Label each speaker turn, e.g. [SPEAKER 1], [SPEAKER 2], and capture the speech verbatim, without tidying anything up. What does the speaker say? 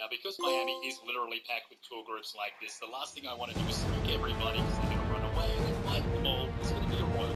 [SPEAKER 1] Now, because Miami is literally packed with tour groups like this, the last thing I want to do is spook everybody because they're going to run away and fight them all. It's going to be a royal